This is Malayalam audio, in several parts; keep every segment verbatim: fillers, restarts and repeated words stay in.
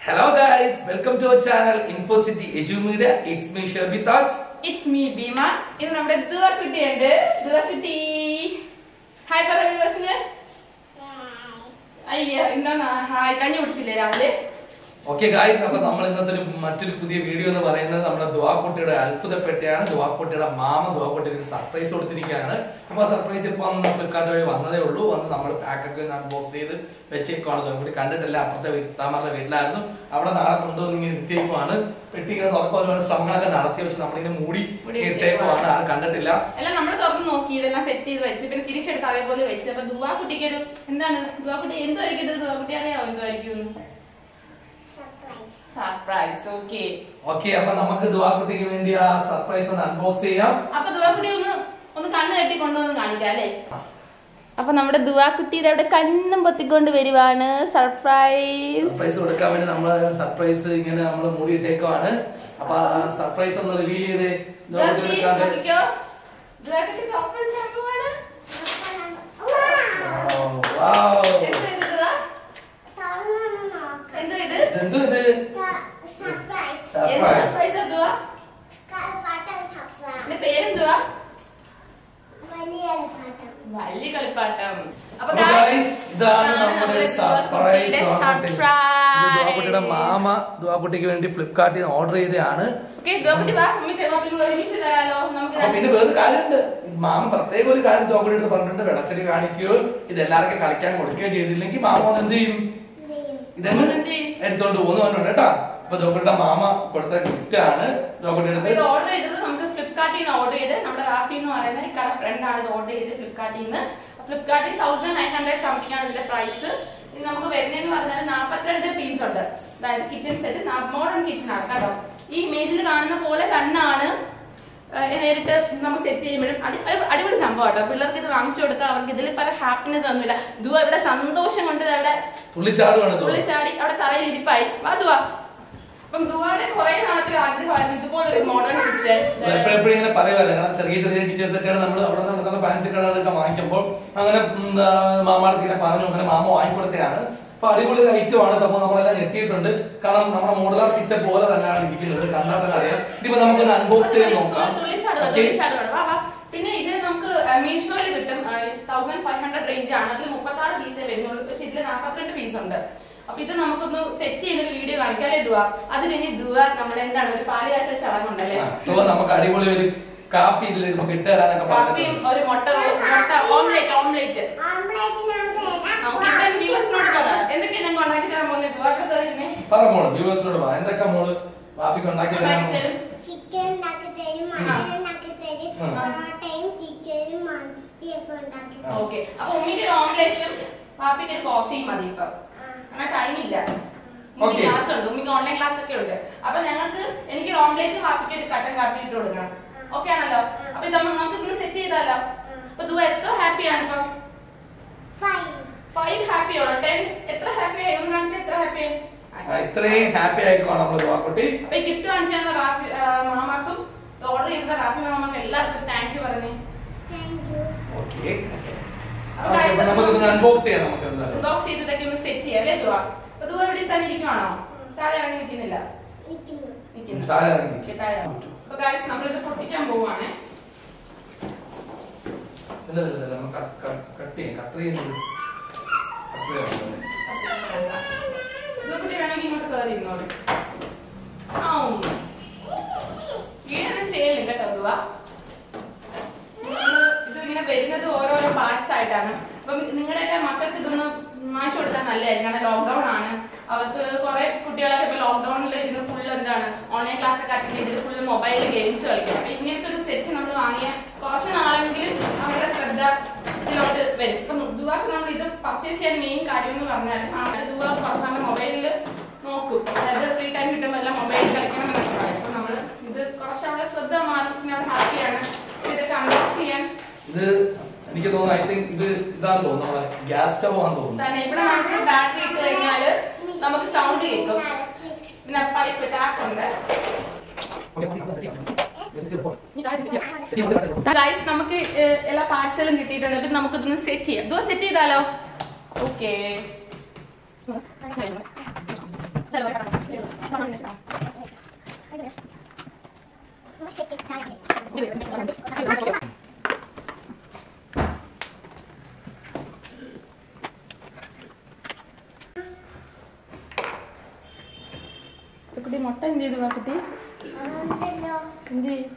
Hello guys, welcome to our channel InfoCity Edu Media. It's me Sherby Taj. It's me Bima. This is our Dua Kutti and Dua Kutti. Hi para viewers ne. Hi. Ayya inna hi kanju udchille ravale. Okay guys, appo nammal innathil mattoru pudhiya video ennu parayunnathu nammada Dua Kuttiyude അത്ഭുതപ്പെട്ടയാണ്. Dua Kuttiyude മാമ Dua Kuttiyude ഒരു സർപ്രൈസ് കൊടുത്തിരിക്കുകയാണ്. അപ്പോൾ സർപ്രൈസ് ഇപ്പോൾ ഒന്ന് ഫ്ലിപ്കാർട്ട് വഴി വന്നതേ ഉള്ളൂ. വന്ന് നമ്മൾ പാക്ക് ഒക്കെ അൺബോക്സ് ചെയ്ത് വെച്ചേക്കാണ്. Dua Kutti കണ്ടിട്ടില്ല. അപ്പുറത്തെ താമരുടെ വീട്ടിലായിരുന്നു. അവിടെ നാളെ കൊണ്ടുവന്ന് ഇങ്ങനെ ഇട്ടേക്കുവാണ്. പെട്ടിങ്ങനെ തുറക്കാൻ ഒരുപാട് ശ്രമങ്ങളൊക്കെ നടത്തി പക്ഷെ നമ്മളിങ്ങനെ മൂടി ഇട്ടേക്കുവാണ്. ആരും കണ്ടിട്ടില്ല. എല്ലാം നമ്മൾ തുറന്ന് നോക്കി ഇതെല്ലാം സെറ്റ് ചെയ്ത് വെച്ച് പിന്നെ തിരിച്ചെടുത്ത് അതേപോലെ വെച്ച്. അപ്പോൾ Dua Kuttiക്ക് ഒരു എന്താണ് Dua Kutti എന്തായിരിക്കും ഇത്? Dua Kutti അറിയാമോ എന്തായിരിക്കും? സർപ്രൈസ്. ഓക്കേ ഓക്കേ അപ്പോൾ നമുക്ക് Dua Kuttiക്ക് വേണ്ടി ആ സർപ്രൈസ് ഒന്ന് അൺബോക്സ് ചെയ്യാം. അപ്പോൾ Dua Kutti ഒന്ന് ഒന്ന് കണ്ണ് കെട്ടി കൊണ്ടുവന്ന് കാണിക്കാം അല്ലേ? അപ്പോൾ നമ്മുടെ Dua Kutti അവിടെ കണ്ണും പൊത്തിക്കൊണ്ട് വരുവാണ്. സർപ്രൈസ് സർപ്രൈസ് കൊടുക്കാൻ വേണ്ടി നമ്മൾ സർപ്രൈസ് ഇങ്ങനെ നമ്മൾ മൂടിയിട്ടേക്കാണ്. അപ്പോൾ സർപ്രൈസ് ഒന്ന് റിവീൽ ചെയ്തേ. Dua Kutti നോക്കിക്കോ. Dua Kutti കപ്പൽ ഷാമ്പു ആണ്. വാവ്. എന്താ ഇത് Dua? എന്താ ഇത്? എന്തോ ഇത്? സർപ്രൈസ്. സർപ്രൈസ്. Surprise Dua. കളിപ്പാട്ടം സർപ്രൈസ്. ഇതിന്റെ പേരെന്തുവാ? വലിയ കളിപ്പാട്ടം. വലിയ കളിപ്പാട്ടം. അപ്പോൾ അപ്പോൾ ഗയ്സ് ഇതാണ് നമ്മുടെ സർപ്രൈസ്. Dua Kuttiയുടെ മാമ Dua Kuttiക്ക് വേണ്ടി ഫ്ലിപ്കാർട്ടിൽ നിന്ന് ഓർഡർ ചെയ്തതാണ്. ഓക്കേ Dua Kutti വാ നമുക്ക് നമുക്ക് ഒരുമിച്ച് തരാലോ. നമുക്ക് അപ്പോൾ പിന്നെ വേറെ കാര്യമുണ്ട്. മാമ പ്രത്യേക ഒരു കാര്യം Dua Kuttiയുടെ അടുത്ത് പറഞ്ഞിട്ടുണ്ട്. വെളച്ചെടി കാണിക്കുകയോ ഇത് എല്ലാവർക്കും കളിക്കാൻ കൊടുക്കുകയോ ചെയ്തില്ലെങ്കിൽ മാമ ഒന്ന് എന്ത് ചെയ്യും? ഇതെന്ന് എടുത്തോണ്ട് പോകുന്നു പറഞ്ഞിട്ടുണ്ട് കേട്ടോ. അപ്പൊ Dua Kuttiയുടെ മാമ കൊടുത്ത ഗിഫ്റ്റ് ആണ്. Dua Kuttiയുടെ അടുത്ത് ഇത് ഓർഡർ ചെയ്തത് നമുക്ക് ഫ്ലിപ്കാർട്ടിൽ നിന്ന് ഓർഡർ ചെയ്ത് നമ്മുടെ റാഫി എന്ന് പറയുന്ന ഇക്കാടെ ഫ്രണ്ട് ആണ് ഇത് ഓർഡർ ചെയ്തത് ഫ്ലിപ്കാർട്ടിൽ നിന്ന്. ഫ്ലിപ്കാർട്ടിൽ തൗസൻഡ് നയൻ ഹൺഡ്രഡ് സംതിങ് ആണ് ഇതിന്റെ പ്രൈസ്. ഇത് നമുക്ക് വരുന്നതെന്ന് പറഞ്ഞാൽ നാപ്പത്തിരണ്ട് പീസ് ഉണ്ട്. അതായത് കിച്ചൺ സെറ്റ് മോഡേൺ കിച്ചൺ ആണ് കേട്ടോ. ഈ ഇമേജിൽ കാണുന്ന പോലെ തന്നെയാണ് നേരിട്ട് നമുക്ക് സെറ്റ് ചെയ്യുമ്പോഴും അടിപൊളി സംഭവം കേട്ടോ. പിള്ളേർക്ക് ഇത് വാങ്ങിച്ചു കൊടുത്താൽ അവർക്ക് ഇതിൽ പല ഹാപ്പിനെസ് ഒന്നുമില്ല. Dua ഇവിടെ സന്തോഷം കൊണ്ട് അവിടെ തുള്ളിച്ചാടുവാണ്. തുള്ളിച്ചാടി അവിടെ തറയിൽ ഇരിപ്പായി. വാ Dua. അപ്പം Duaയുടെ കുറെ നാളത്തെ ആഗ്രഹമായിരുന്നു ഇതുപോലൊരു മോഡേൺ കിച്ചൺ. എപ്പോഴെപ്പോഴും ഇങ്ങനെ പറയുമല്ലോ. കാരണം ചെറിയ ചെറിയ കിച്ചൺ സെറ്റാണ് നമ്മൾ അവിടെ നടക്കുന്ന ഫാൻസി കടകളൊക്കെ വാങ്ങിക്കുമ്പോൾ അങ്ങനെ മാമാർക്ക് ഇങ്ങനെ പറഞ്ഞു അങ്ങനെ മാമ വാങ്ങിക്കൊടുത്തതാണ്. അപ്പൊ അടിപൊളി ഐറ്റം ആണ്. സംഭവം നമ്മളെല്ലാം ഞെട്ടിയിട്ടുണ്ട്. കാരണം നമ്മുടെ മോഡലാർ കിച്ചൺ പോലെ തന്നെയാണ് ഇരിക്കുന്നത്. കണ്ടാൽ തന്നെ അറിയാം. ഇനിയിപ്പോ നമുക്കൊന്ന് അൺബോക്സ് ചെയ്ത് നോക്കാം. പിന്നെ ഇത് നമുക്ക് മീഷോയിൽ കിട്ടും. തൗസൻഡ് ഫൈവ് ഹൺഡ്രഡ് റേഞ്ച് ആണ്. അതിൽ മുപ്പത്തി ആറ് പീസേ വരുന്നുള്ളൂ. പക്ഷെ ഇതിൽ നാപ്പത്തിരണ്ട് പീസ് ഉണ്ട്. അപ്പൊ ഇത് നമുക്കൊന്ന് സെറ്റ് ചെയ്യുന്ന ഒരു വീഡിയോ കാണിക്കാം അല്ലേ Dua? അത് കഴിഞ്ഞ് Dua നമ്മുടെ എന്താണ് ഒരു പാല് കാച്ചൽ ചടങ്ങുണ്ടല്ലേ? നമുക്ക് അടിപൊളി ഒരു കാപ്പി ഇതിൽ നമുക്ക് ഇട്ട് തരാനൊക്കെ കാപ്പിയും ഒരു മുട്ട മുട്ട ഓംലേറ്റ് ഓംലേറ്റ് വ്യൂവേഴ്സിനോട് പറ എന്തൊക്കെയാ ഞങ്ങൾ ഉണ്ടാക്കി തരാൻ പോകുന്നത് Dua? പറ മോള് വ്യൂവേഴ്സിനോട് പറ എന്തൊക്കെ മോള് പാപ്പിക്ക് ഉണ്ടാക്കി തരാൻ ചിക്കൻ ഉണ്ടാക്കി തരും, മട്ടൻ ഉണ്ടാക്കി തരും, പൊറോട്ടയും ചിക്കനും മന്തിയൊക്കെ ഉണ്ടാക്കി തരും. ഓക്കെ അപ്പൊ ഉമ്മിക്ക് ഒരു ഓംലേറ്റും പാപ്പിക്ക് ഒരു കോഫിയും മതി ഇപ്പൊ. അങ്ങനെ ടൈമില്ല. ക്ലാസ് ഉണ്ട് ഉമ്മിക്ക് ഓൺലൈൻ ക്ലാസ് ഒക്കെ ഉണ്ട്. അപ്പൊ ഞങ്ങൾക്ക് എനിക്ക് ഓംലേറ്റും പാപ്പിക്ക് ഒരു കട്ടൻ കാപ്പി ഇട്ട് കൊടുക്കണം. ഓക്കെ ആണല്ലോ? അപ്പൊ ഇത് നമുക്ക് ഇന്ന് സെറ്റ് ചെയ്താലോ? അപ്പൊ Dua എത്ര ഹാപ്പിയാണ് ഇപ്പൊ? ഫൈവ് ഹാപ്പിയാണോ? ടെൻ എത്ര ഹാപ്പി ആയി? ഒന്ന് കാണിച്ചാൽ എത്ര ഹാപ്പി ആയി? ഇത്രയും ഹാപ്പി ആയിക്കോണം നമ്മള് Dua Kutti. അപ്പൊ ഗിഫ്റ്റ് കാണിച്ചു തന്ന റാഫി മാമാക്കും ഓർഡർ ചെയ്ത റാഫി മാമാക്കും എല്ലാവർക്കും താങ്ക് യു പറഞ്ഞേ. ഓക്കെ നമുക്ക് അൺബോക്സ് ചെയ്യാം. നമുക്ക് അൺബോക്സ് ചെയ്തിട്ടൊക്കെ ഒന്ന് സെറ്റ് ചെയ്യാം അല്ലേ Dua? അപ്പൊ Dua ഇവിടെ തന്നെ ഇരിക്കുവാണോ? താഴെ ഇറങ്ങി നിൽക്കുന്നില്ല. താഴെ ഇറങ്ങി താഴെ അപ്പൊ ഗൈസ് നമ്മളിത് പൊട്ടിക്കാൻ പോവാണ്. കട്ട് ചെയ്യാം കട്ട് ചെയ്യുന്നത് Dua Kutti വേണമെങ്കിൽ ഇങ്ങോട്ട് കയറി ഇരുന്നോളൂ. വീടൊന്നും ചെയ്യലും കേട്ടോ Dua. ഇത് ഇങ്ങനെ വരുന്നത് ഓരോരോ പാർട്സ് ആയിട്ടാണ്. അപ്പൊ നിങ്ങളുടെയൊക്കെ മക്കൾക്ക് ഇതൊന്ന് വാങ്ങിച്ചു കൊടുത്താൽ നല്ലതായിരിക്കും. കാരണം ലോക്ക്ഡൌൺ ആണ്. അവർക്ക് കുറെ കുട്ടികളൊക്കെ ഇപ്പൊ ലോക്ക്ഡൌണിൽ ഇരുന്ന് ഫുൾ എന്താണ് ഓൺലൈൻ ക്ലാസ് ഒക്കെ അറ്റൻഡ് ചെയ്തിട്ട് ഫുൾ മൊബൈൽ ഗെയിംസ് കളിക്കും. അപ്പൊ ഇങ്ങനത്തെ ഒരു സെറ്റ് നമ്മൾ വാങ്ങിയ കുറച്ച് നാളെങ്കിലും അവരുടെ ശ്രദ്ധ ഇതിലോട്ട് വരും. ഇപ്പൊ Duaക്ക് നമ്മൾ ഇത് പർച്ചേസ് ചെയ്യാൻ മെയിൻ കാര്യം എന്ന് പറഞ്ഞാൽ Dua നമ്മുടെ മൊബൈലിൽ നോക്കും. അതായത് ഫ്രീ ടൈം കിട്ടുമ്പോൾ എല്ലാം മൊബൈലിൽ കളിക്കണം എന്നൊക്കെ പറയും. അപ്പൊ നമ്മള് ഇത് കുറച്ച് അവരുടെ ശ്രദ്ധ മാറി ഹാപ്പിയാണ് ഇതൊക്കെ അൺബോക്സ് ചെയ്യാൻ. ഇത് എനിക്ക് തോന്നുന്നു ഐ തിങ്ക് ഇത് ഇതാന്ന് തോന്നുന്നു നമ്മളെ ഗ്യാസ് സ്റ്റവ് ആണെന്ന് തോന്നുന്നു. തന്നെ ഇവിടെ നമുക്ക് ബാറ്ററി ഇട്ട് കഴിഞ്ഞാല് നമുക്ക് സൗണ്ട് കേൾക്കും. പിന്നെ പൈപ്പ് ടാപ്പ് ഉണ്ട്. ഗൈസ് നമുക്ക് എല്ലാ പാർട്സുകളും കിട്ടിയിട്ടുണ്ട്. ഇപ്പൊ നമുക്ക് ഇതൊന്ന് സെറ്റ് ചെയ്യാം. Dua സെറ്റ് ചെയ്താലോ? ഓക്കെ കുട്ടി മുട്ട എന്ത് ചെയ്തു കുട്ടി? എന്ത് ചെയ്യും?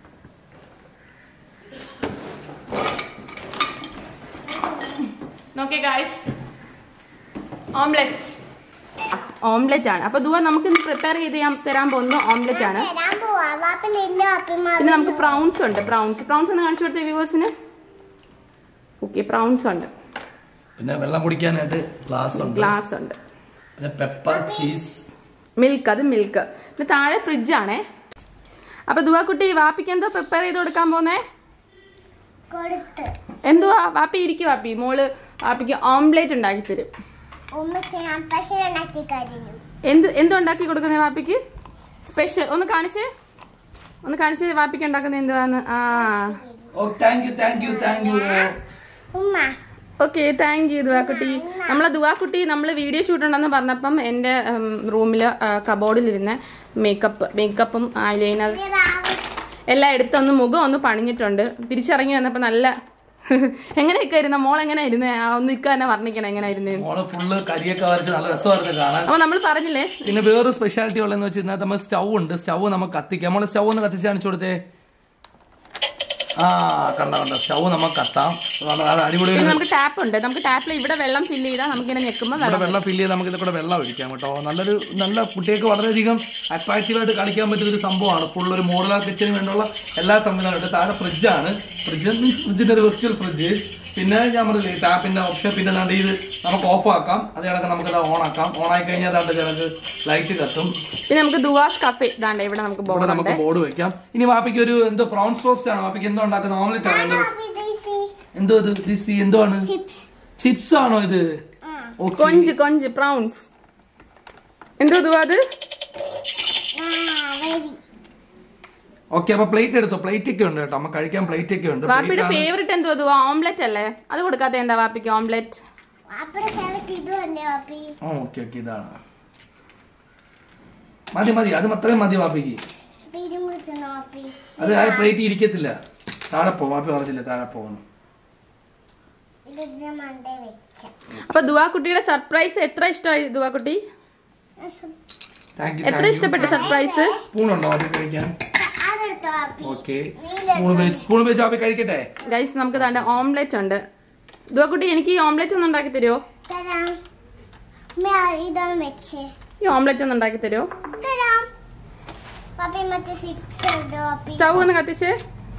നോക്കിയേ ഗായ്സ്, ഓംലെറ്റ് ഓംലെറ്റ് ആണ്. അപ്പൊ ദുവ നമുക്ക് ഇന്ന് പ്രിപ്പയർ ചെയ്ത് തരാൻ പോകുന്ന ഓംലെറ്റ് ആണ്. പിന്നെ നമുക്ക് പ്രൗൺസ് ഉണ്ട്. പ്രൗൺസ് പ്രൗൺസ് ഒന്ന് കാണിച്ചു കൊടുത്ത വ്യൂവേഴ്സിന്. ഓക്കെ, പ്രൗൺസ് ഉണ്ട്. പിന്നെ വെള്ളം കുടിക്കാനായിട്ട് ഗ്ലാസ് ഉണ്ട്. ഗ്ലാസ് ഉണ്ട്. പിന്നെ പെപ്പർ, ചീസ്, മിൽക്ക്. അത് മിൽക്ക്. പിന്നെ താഴെ ഫ്രിഡ്ജ് ആണേ. അപ്പൊ ദുവ കുട്ടി വാപ്പിക്ക് എന്തോ പ്രിപ്പയർ ചെയ്ത് കൊടുക്കാൻ പോന്നേ? എന്തുവാ വാപ്പി? ഇരിക്കും വാപ്പി. മോള് വാപ്പിക്ക് ഓംലെറ്റ് ഉണ്ടാക്കി തരും. എന്ത് എന്തോ ഉണ്ടാക്കി കൊടുക്കുന്നേ വാപ്പിക്ക്? സ്പെഷ്യൽ. ഒന്ന് കാണിച്ച് ഒന്ന് കാണിച്ച് വാപ്പിക്ക് ഉണ്ടാക്കുന്ന എന്തുവാന്ന്. ആ ഓക്കെ, താങ്ക് യു ദുവാക്കുട്ടി. നമ്മളെ ദുവാക്കുട്ടി നമ്മള് വീഡിയോ ഷൂട്ട് ഉണ്ടെന്ന് പറഞ്ഞപ്പം എന്റെ റൂമില് കബോർഡിലിരുന്ന മേക്കപ്പ് മേക്കപ്പും ഐലൈനർ എല്ലാം എടുത്തൊന്ന് മുഖം ഒന്ന് പണിഞ്ഞിട്ടുണ്ട്. തിരിച്ചിറങ്ങി വന്നപ്പോ നല്ല എങ്ങനെയൊക്കെ ഇരുന്ന മോൾ എങ്ങനെ ഇരുന്നേ? ഒന്ന് ഇക്ക തന്നെ വർണ്ണിക്കണം എങ്ങനെയായിരുന്നു. മോള് ഫുള്ള് കരിയൊക്കെ വരച്ച് നല്ല രസമായിരുന്നു കാണാൻ. അപ്പൊ നമ്മൾ പറഞ്ഞില്ലേ. പിന്നെ വേറൊരു സ്പെഷ്യാലിറ്റി ഉള്ളതെന്ന് വെച്ചാൽ ഇതിനകത്ത് നമ്മൾ സ്റ്റൗ ഉണ്ട്. സ്റ്റൗ നമുക്ക് കത്തിക്കാം. നമ്മള് സ്റ്റൗ ഒന്ന് കത്തിച്ച് കാണിച്ചു കൊടുത്തേ. ആ കണ്ട കണ്ട സ്റ്റൗ നമുക്ക് കത്താം. അടിപൊളി. നമുക്ക് ടാപ്പ് ഉണ്ട്. നമുക്ക് ടാപ്പിൽ ഇവിടെ വെള്ളം ഫില്ല് ചെയ്താൽ നമുക്ക് ഇങ്ങനെ ഞെക്കുമ്പോൾ വെള്ളം ഫില്ല് ചെയ്ത് നമുക്ക് ഇതിൽ വെള്ളം ഒഴിക്കാം കേട്ടോ. നല്ലൊരു നല്ല കുട്ടികൾക്ക് വളരെയധികം അട്രാക്റ്റീവ് ആയിട്ട് കളിക്കാൻ പറ്റുന്ന ഒരു സംഭവമാണ്. ഫുൾ ഒരു മോഡുലാർ കിച്ചന് വേണ്ടിയുള്ള എല്ലാ സംവിധാനവും. താഴെ ഫ്രിഡ്ജാണ്. ഫ്രിഡ്ജ് മീൻസ് ഫ്രിഡ്ജിന്റെ ഒരു വെർച്വൽ ഫ്രിഡ്ജ്. പിന്നെ ഞാൻ പറഞ്ഞില്ലേ ടാപ്പിന്റെ ഓപ്ഷൻ. പിന്നെ ദാണ്ട് ഇത് നമുക്ക് ഓഫ് ആക്കാം. അത് കണക്ക് നമുക്ക് ഓൺ ആക്കാം. ഓൺ ആയി കഴിഞ്ഞാൽ ദാണ്ട് കണക്ക് ലൈറ്റ് കത്തും. പിന്നെ നമുക്ക് ദുവാസ് കഫേ ദാണ്ട് ഇവിടെ നമുക്ക് ഇവിടെ നമുക്ക് ബോർഡ് വെക്കാം. ഇനി വാപ്പിക്ക് ഒരു എന്തോ പ്രോൺസ് റോസ്റ്റ് ആണ്. വാപ്പിക്ക് എന്തോ ഉണ്ടാക്കുന്ന ഓംലെറ്റ് ആണ്. എന്തോ ഇത് എന്തോ ആണ്? ചിപ്സ് ആണോ ഇത്? കൊഞ്ച് കൊഞ്ച് പ്രൗൺസ്. എന്തോ ദുവാ അത്? ഓക്കെ, അപ്പൊ പ്ലേറ്റ് എടുത്തോ. പ്ലേറ്റ് ഒക്കെ ഉണ്ട് കേട്ടോ. നമുക്ക് കഴിക്കാൻ പ്ലേറ്റ് ഒക്കെ ഉണ്ട്. വാപ്പിയുടെ ഫേവറേറ്റ് എന്തോ ഓംലെറ്റ് അല്ലേ? അത് കൊടുക്കാത്ത എന്താ വാപ്പിക്ക് ഓംലെറ്റ്? ഓക്കെ ഓക്കെ, ഇതാണ് മതി മതി. അത് അത്രയും മതി വാപ്പിക്ക്. അത് ആ പ്ലേറ്റ് ഇരിക്കത്തില്ല. താഴെ പോ. വാപ്പി പറഞ്ഞില്ല താഴെ പോകണം. അപ്പൊ ദുവാക്കുട്ടിയുടെ സർപ്രൈസ് എത്ര ഇഷ്ടമായി ദുവാക്കുട്ടി? എത്ര ഇഷ്ടപ്പെട്ട സർപ്രൈസ്? സ്പൂൺ ഉണ്ടോ അത് കഴിക്കാൻ? സ്പൂൺ വെച്ച് വാപ്പി കഴിക്കട്ടെ. ഗൈസ്, നമുക്ക് താണ്ട ഓംലെറ്റ് ഉണ്ട്. ദുവാക്കുട്ടി എനിക്ക് ഈ ഓംലെറ്റ് ഒന്ന് ഉണ്ടാക്കി തരുമോ? ഈ ഓംലെറ്റ് ഒന്ന് ഉണ്ടാക്കി തരുമോ? സ്റ്റൗ ഒന്ന് കത്തിച്ചേ.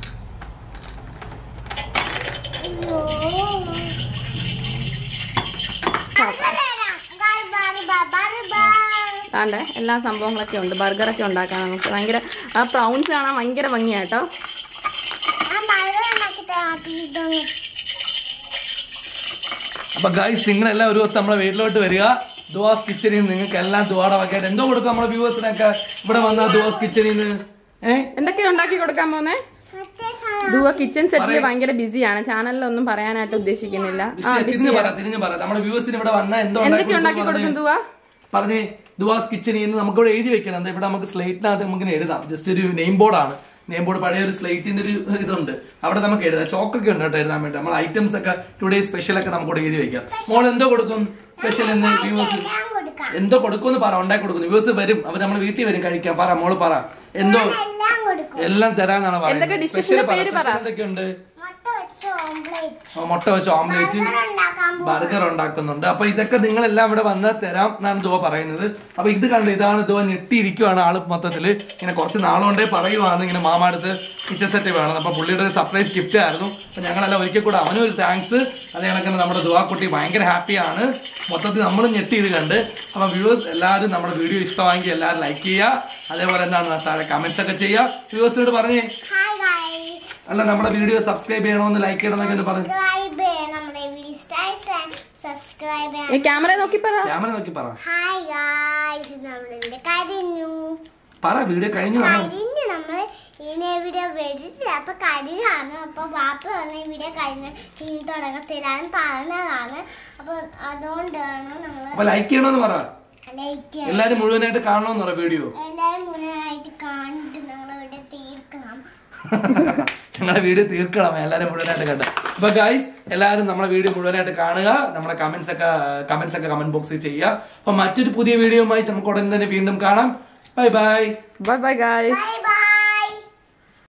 താണ്ടെ എല്ലാ സംഭവങ്ങളൊക്കെ ഉണ്ട്. ബർഗറൊക്കെ ഉണ്ടാക്കാൻ നമുക്ക് ഭയങ്കര. ആ പ്രൗൺസ് കാണാൻ ഭയങ്കര ഭംഗിയാട്ടോ. അപ്പൊ ഗൈസ്, നിങ്ങളെല്ലാം ഒരു ദിവസം നമ്മളെ വീട്ടിലോട്ട് വരിക. ദുവാസ് കിച്ചണിൽ നിങ്ങൾക്ക് എല്ലാം ദുവാട വയ്ക്കായിട്ട് എന്തോ കൊടുക്കാം നമ്മളെ വ്യൂവേഴ്സിനൊക്കെ ഇവിടെ വന്ന ദുവാസ് കിച്ചണിൽ നിന്ന്. ഏഹ് എന്തൊക്കെയാ ഉണ്ടാക്കി കൊടുക്കാൻ പോന്നെ? ദുവ കിച്ചൺ സെറ്റിൽ ഭയങ്കര ബിസിയാണ്. ചാനലിൽ ഒന്നും പറയാനായിട്ട് ഉദ്ദേശിക്കുന്നില്ല. നമ്മുടെ വ്യൂവേഴ്സിന് ഇവിടെ വന്ന എന്തോ എന്തൊക്കെ ഉണ്ടാക്കി കൊടുക്കും ദുവ പറഞ്ഞേ. ദുവാസ് കിച്ചണിൽ നിന്ന് നമുക്ക് ഇവിടെ എഴുതി വെക്കണം. ഇവിടെ നമുക്ക് സ്ലേറ്റിനകത്ത് നമുക്ക് എഴുതാം. ജസ്റ്റ് ഒരു നെയിം ബോർഡാണ്. നെയിം ബോർഡ് പഴയ ഒരു സ്ലേറ്റിന്റെ ഒരു ഇതുണ്ട്. അവിടെ നമുക്ക് എഴുതാം. ചോക്കൊക്കെ ഉണ്ട് കേട്ടോ എഴുതാൻ വേണ്ടി. നമ്മൾ ഐറ്റംസ് ഒക്കെ ടുഡേ സ്പെഷ്യൽ ഒക്കെ നമുക്ക് എഴുതി വെക്കാം. മോൾ എന്തോ കൊടുക്കും സ്പെഷ്യൽ എന്ന് വ്യൂവേഴ്സ് എന്തോ കൊടുക്കുമെന്ന് പറ. ഉണ്ടാക്കി കൊടുക്കുന്നു. വ്യൂവേഴ്സ് വരും. അവർ നമ്മൾ വീട്ടിൽ വരും കഴിക്കാൻ. പറ മോള് പറ. എന്തോ എല്ലാം തരാന്നാണ് പറയുന്നത്. സ്പെഷ്യൽ എന്തൊക്കെയുണ്ട്? മുട്ട വെച്ച് ഓംലേറ്റ്, ബർഗർ ഉണ്ടാക്കുന്നുണ്ട്. അപ്പൊ ഇതൊക്കെ നിങ്ങളെല്ലാം ഇവിടെ വന്ന് തരാം എന്നാണ് ദുവ പറയുന്നത്. അപ്പൊ ഇത് കണ്ട് ഇതാണ് ദുവ ഞെട്ടിയിരിക്കുവാണ് ആള് മൊത്തത്തില്. ഇങ്ങനെ കുറച്ച് നാളുകൊണ്ടേ പറയുവാണ് ഇങ്ങനെ മാമാടുത്ത് കിച്ചൺ സെറ്റ് വേണം. അപ്പൊ പുള്ളിയുടെ ഒരു സർപ്രൈസ് ഗിഫ്റ്റ് ആയിരുന്നു. അപ്പൊ ഞങ്ങളെല്ലാം ഒരിക്കൽ കൂടെ അവനും ഒരു താങ്ക്സ്. അതേ കണക്ക് നമ്മുടെ ദുവാക്കുട്ടി ഭയങ്കര ഹാപ്പിയാണ്. മൊത്തത്തിൽ നമ്മൾ ഞെട്ടി ഇത് കണ്ട്. അപ്പൊ വ്യൂവേഴ്സ് എല്ലാവരും നമ്മുടെ വീഡിയോ ഇഷ്ടമായെങ്കിൽ എല്ലാവരും ലൈക്ക് ചെയ്യുക. അതേപോലെ എന്താണ് താഴെ കമന്റ്സ് ഒക്കെ ചെയ്യുക. വ്യൂവേഴ്സിനോട് പറഞ്ഞേ അല്ല നമ്മുടെ വീഡിയോ സബ്സ്ക്രൈബ് ചെയ്യണമെന്ന് ലൈക്ക് ചെയ്യണമെന്നൊക്കെ പറഞ്ഞു. ക്യാമറ നോക്കി പറ. ക്യാമറ നോക്കി പറ. പറ വീഡിയോ കഴിഞ്ഞു. നമ്മള് ഇനി വീഡിയോ വരില്ല. അപ്പൊ കരിയാണ്. അപ്പൊ വാപ്പ പറഞ്ഞ വീഡിയോ കഴിഞ്ഞ് ഇനി തുടങ്ങത്തില്ലാന്ന് പറഞ്ഞതാണ്. അപ്പൊ അതുകൊണ്ടാണ് നമ്മള് ലൈക്ക് ചെയ്യണമെന്ന് പറ. എല്ലാരും മുഴുവനായിട്ട് കാണണമെന്ന് പറയാം വീഡിയോ. എല്ലാരും മുഴുവനായിട്ട് കണ്ട് ഞങ്ങളിവിടെ തീർക്കണം. ഞങ്ങളെ വീഡിയോ തീർക്കണം, എല്ലാരും മുഴുവനായിട്ട് കണ്ട്. അപ്പൊ ഗൈസ് എല്ലാരും നമ്മളെ വീഡിയോ മുഴുവനായിട്ട് കാണുക, നമ്മുടെ കമന്റ്സ് ഒക്കെ കമന്റ്സ് ഒക്കെ കമന്റ് ബോക്സിൽ ചെയ്യുക. അപ്പൊ മറ്റൊരു പുതിയ വീഡിയോയുമായി നമുക്ക് ഉടൻ തന്നെ വീണ്ടും കാണാം. Bye bye. Bye bye guys. Bye by.